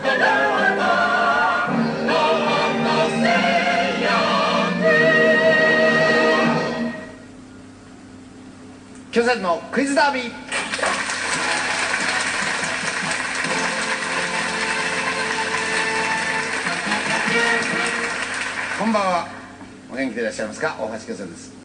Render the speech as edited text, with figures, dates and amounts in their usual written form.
巨泉のクイズダービー。こんばんは。お元気でいらっしゃいますか。大橋巨泉です。